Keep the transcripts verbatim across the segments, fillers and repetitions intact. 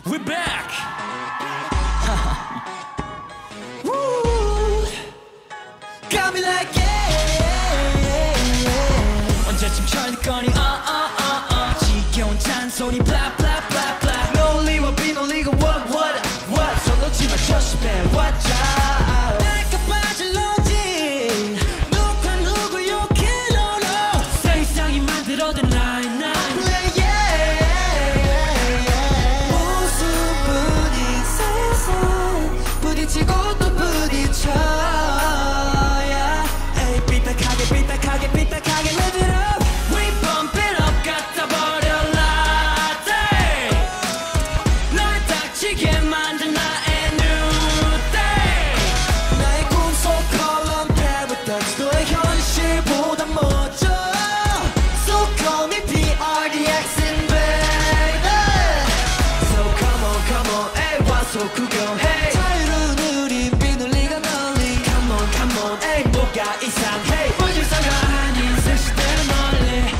We're back. Woo. Got me like yeah. 언제쯤 철거니 uh uh uh uh 지겨운 잔소리 blah blah blah blah 논리와 비논리가 what what what 손 놓지 마 조심해 watch out 내가 빠질 로지 누가 누구 욕해 no no 세상이 만들어둔 line line 부딪히고 또 부딪혀 yeah. 에이 삐딱하게 삐딱하게 삐딱하게 live it up We bump it up 갖다 버려 latte 널 닥치게 만든 나의 new day 나의 꿈속 column paradox 너의 현실보다 멋져 So call me 파라독엑스엑스 baby So come on come on 에이 와서 구경해 에이 뭐가 이상해 불질서가 아닌 슬시대는 멀리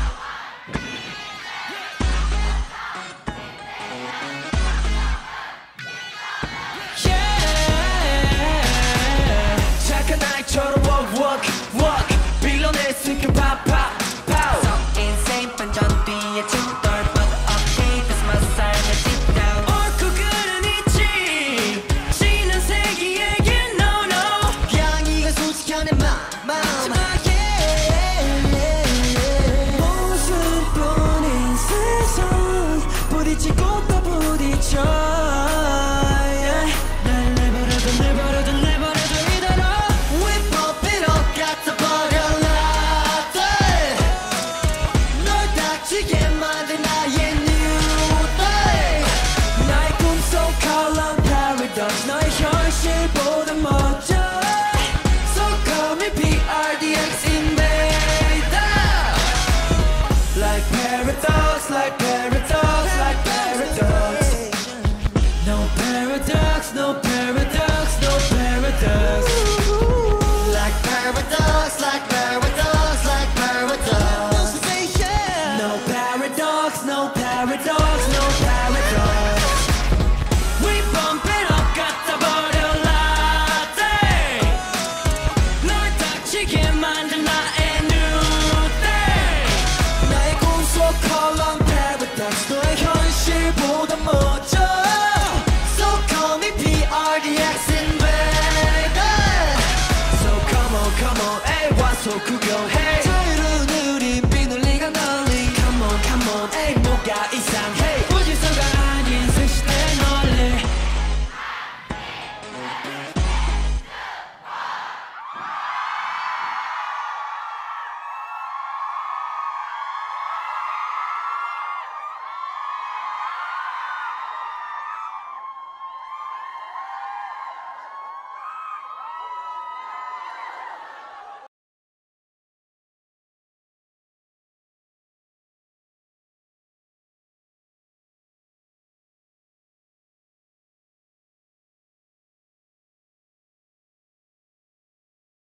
yeah. 착한 아이처럼 walk walk walk 빌런했으니까 pop pop pop So insane 반전 뒤에 충돌 But okay that's my 삶의 deep down 옳고 그른 있지 지난 세기에게 no no 양이가 솔직한 내 마음 모습뿐인 세상 부딪히고 또 부딪혀 yeah. 날 내버려둬 내버려둬 내버려둬 이대로 We pump it up 갖다 버려 latte 널 닥치게 만든 나의 new day 나의 꿈속 column paradox 너의 현실보다 멋져 So call me 파라독엑스 invader Like paradox, like paradox, like paradox No paradox no paradox no paradox Like paradox, like paradox, like paradox No paradox, no paradox, no paradox We bump it up 갖다 버려 latte 널 닥치게 만든 나의 new day 나의 꿈속 column paradox 너의 현실보다 멋져 So call me 파라독엑스 invader So come on, come on, 에이 와서 구경해